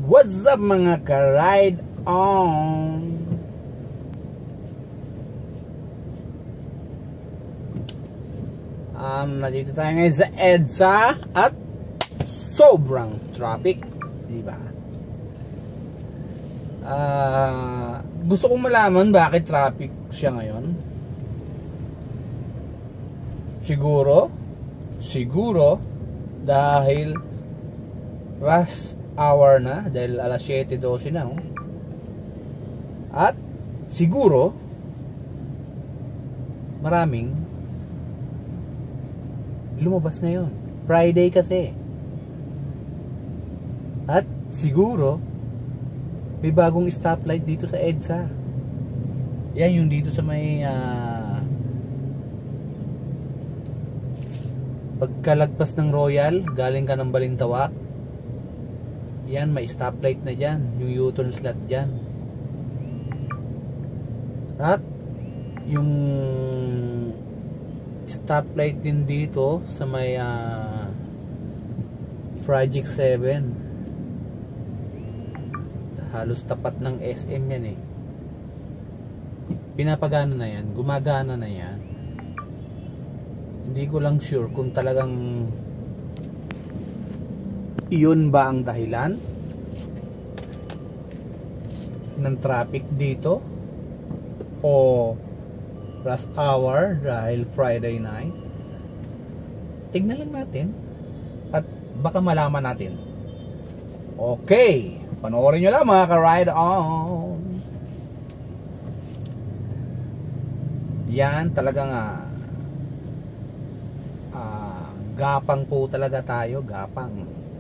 What's up mga ka-ride on? Nandito tayo ngayon sa EDSA at sobrang traffic, di ba? Gusto kong malaman bakit traffic siya ngayon. Siguro dahil rush hour na, dahil alas 7:12 na, oh. At siguro maraming lumabas ngayon, Friday kasi. At siguro may bagong stoplight dito sa EDSA. Yan yung dito sa may pagkalagpas ng Royal, galing ka ng Balintawak. Yan, may stoplight na dyan, yung U-turn slot dyan. At yung stoplight din dito sa may Project 7, halos tapat ng SM yan eh. Pinapagana na yan, gumagana na yan. Hindi ko lang sure kung talagang iyon ba ang dahilan ng traffic dito o rush hour dahil Friday night. Tignan lang natin at baka malaman natin. Okay, panoorin nyo lang mga ka-ride on. Yan talagang gapang po talaga tayo, gapang.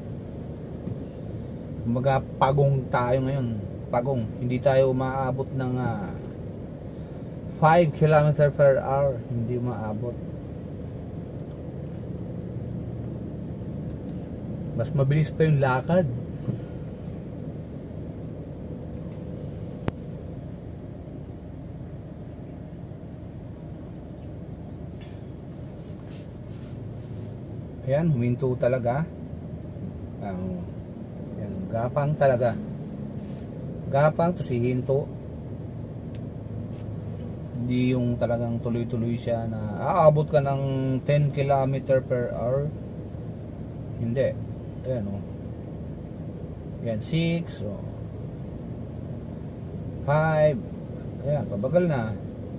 Pagong tayo ngayon, pagong. Hindi tayo umaabot ng 5 km per hour, hindi umaabot. Mas mabilis pa yung lakad. Ayan, huminto talaga. Yan, gapang talaga. Gapang to si hinto. Hindi yung talagang tuloy-tuloy siya na aabot ka ng 10 km per hour. Hindi. Ayan o. Ayan, 6 o 5. Ayan, pabagal na.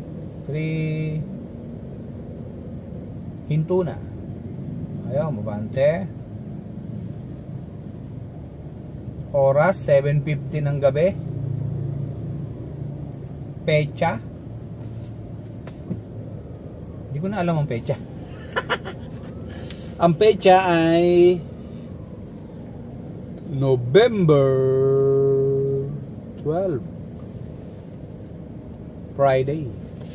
3. Hinto na. Ayaw, mabante. Oras 7:50 ng gabi. Pecha, hindi ko na alam ang pecha. Ang pecha ay November 12, Friday.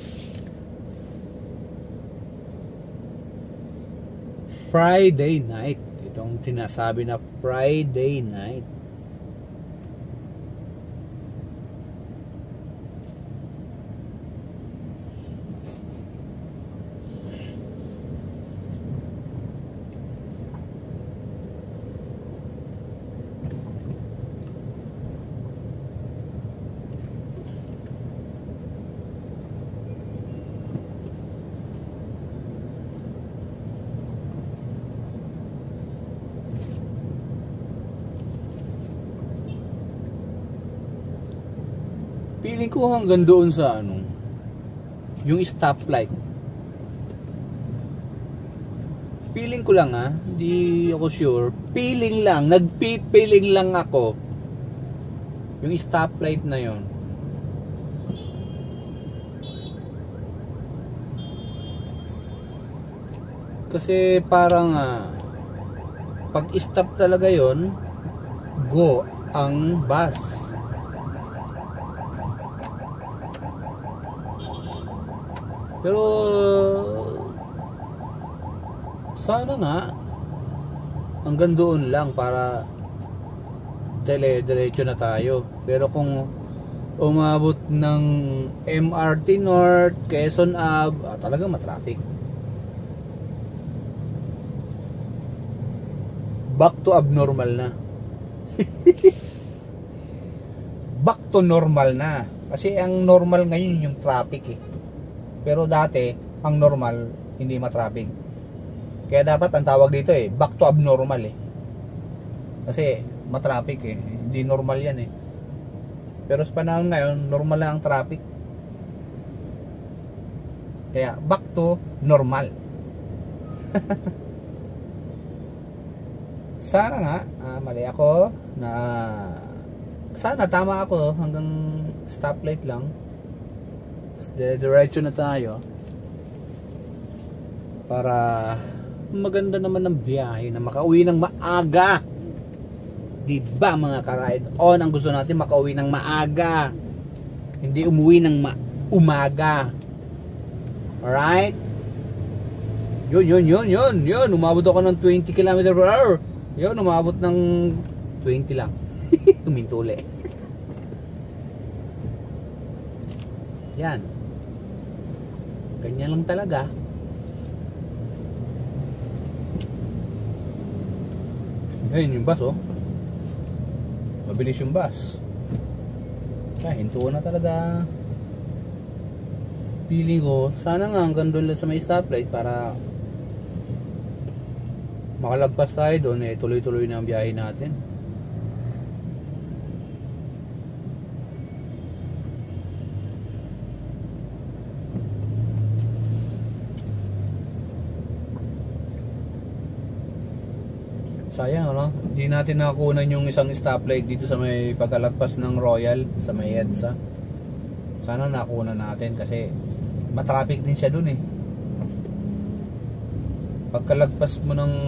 Friday night. Itong sinasabi na Friday night. Feeling ko hanggang doon sa yung stoplight. Feeling ko lang hindi ako sure. Feeling lang, nagpipiling lang ako. Yung stoplight na yon. Kasi parang pag stop talaga yon, go ang bus. Pero sana nga hanggang doon lang para diretso na tayo. Pero kung umabot ng MRT North, Quezon Ave, talagang matraffic. Back to abnormal na. back to normal na. Kasi ang normal ngayon yung traffic eh. Pero dati, ang normal, hindi matraffic. Kaya dapat ang tawag dito eh, back to abnormal eh. Kasi matraffic eh, hindi normal yan eh. Pero sa panahon ngayon, normal lang ang traffic. Kaya back to normal. Sana nga, mali ako na sana tama ako hanggang stoplight lang. Diretso na tayo para maganda naman ng biyahe na makauwi ng maaga. Diba mga ka-ride on, ang gusto natin makauwi ng maaga, hindi umuwi ng umaga. Alright? Yun, umabot ako ng 20 km/h. Yun, umabot ng 20 lang. Tuminto ulit. Yan. Ganyan lang talaga. Ayun yung bus oh. Mabilis yung bus. Hinto na talaga. Feeling ko, sana nga hanggang doon lang sa may stoplight para makalagpas tayo doon eh, tuloy-tuloy na ang biyahe natin. Sayang ano, hindi natin nakakunan yung isang stoplight dito sa may pagkalagpas ng Royal, sa may EDSA. Sana nakunan natin kasi matraffic din siya dun eh. Pagkalagpas mo ng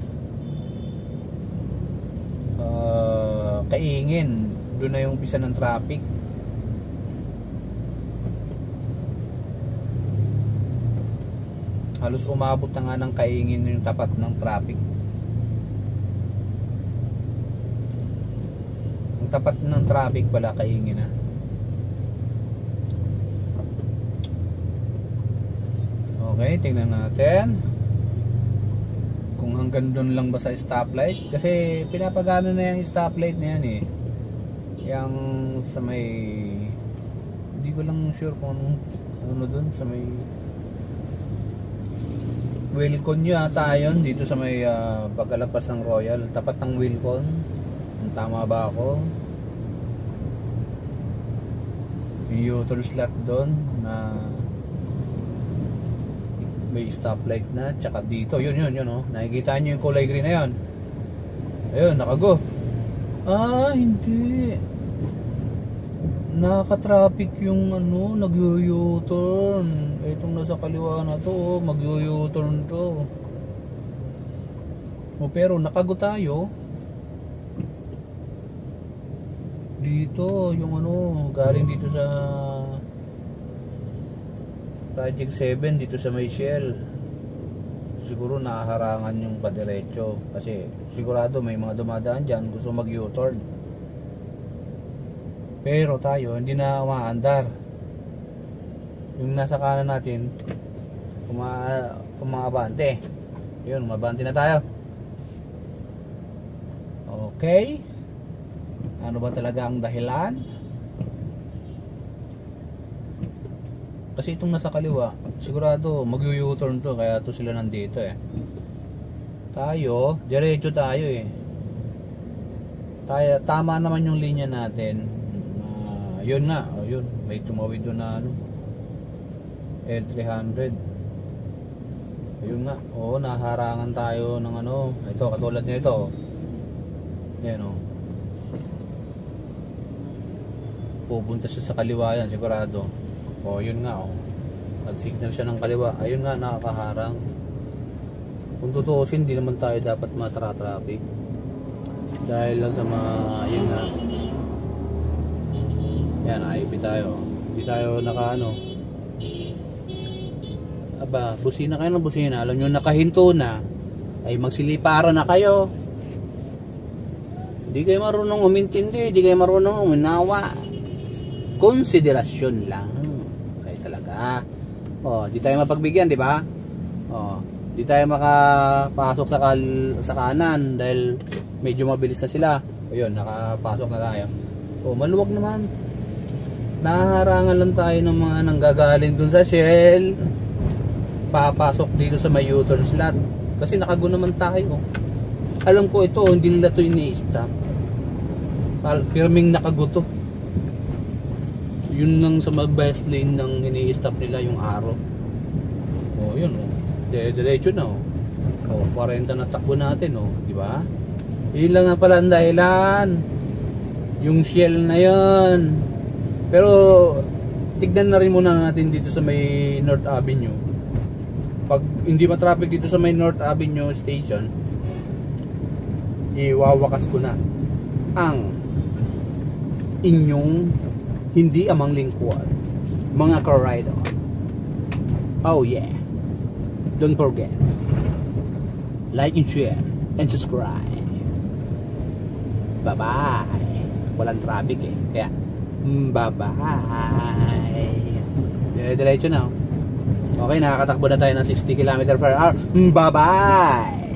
Kaingin, dun na yung umpisa ng traffic. Halos umabot na nga ng Kaingin yung tapat ng traffic. Ang tapat ng traffic pala Kaingin na. Okay, tingnan natin kung hanggang doon lang ba sa stoplight. Kasi pinapagano na yung stoplight na yan eh. Yang sa may, hindi ko lang sure kung ano doon sa may Wilcon yata yun. Dito sa may pagkalagpas ng Royal, tapat ng Wilcon. Tama ba ako? Yung U-turn slot doon na may stoplight na, tsaka dito, yun oh. Nakikita nyo yung kulay green na yun. Ayun, nakago. Hindi. Naka-traffic yung ano, nag-u-turn. Itong nasa kaliwa na to, mag-u-turn to. Pero nakago tayo. Dito, yung ano, galing dito sa Project 7 dito sa may Shell. Siguro nakaharangan yung padiretso kasi sigurado may mga dumadaan dyan gusto mag U-turn. Pero tayo hindi na umaandar. Yung nasa kanan natin umabante. Yun, umabante na tayo. Okay. Ano ba talaga ang dahilan? Kasi itong nasa kaliwa, sigurado mag-u-turn to, kaya to sila nandito eh. Tayo, diretso tayo eh. Tama naman yung linya natin. Yun nga, yun, may tumawid doon na ano, L300. Yun nga, naharangan tayo ng ano, ito, katulad nito. Yan o. Pupunta siya sa kaliwa yan, sigurado. Yun nga nag-signal siya ng kaliwa. Ayun nga, nakakaharang. Kung tutuusin, hindi naman tayo dapat matra-traffic dahil lang sa mga, yun nga, yan, IB tayo. Hindi tayo naka busina kayo ng busina. Alam nyo, nakahinto na, ay magsiliparan na kayo. Hindi kayo marunong umintindi, hindi kayo marunong uminawa. Konsiderasyon lang. Di tayo mapagbigyan, di ba? Di tayo makapasok sa kanan dahil medyo mabilis na sila. Ayun, nakapasok na tayo. O, maluwag naman. Nahaharangan lang tayo ng mga nanggagaling dun sa Shell. Papasok dito sa may U-turn slot. Kasi nakago naman tayo. Alam ko ito, hindi nila to ini-stop. Firming nakago to. Yun lang sa mag-best lane ng ini-stop nila yung araw. O, yun o. Diretso na o. O, 40 na takbo natin o. Diba? Yun lang nga pala ang dahilan. Yung Shell na yun. Pero tignan na rin muna natin dito sa may North Avenue. Pag hindi ma-traffic dito sa may North Avenue station, iwawakas ko na ang inyong hindi amang lingkuan, mga ka-rider. Oh yeah. Don't forget, like and share and subscribe. Bye bye. Walang traffic eh. Kaya bye-bye. Diretso na. Okay, nakakatakbo na tayo ng 60 km/h. Bye-bye.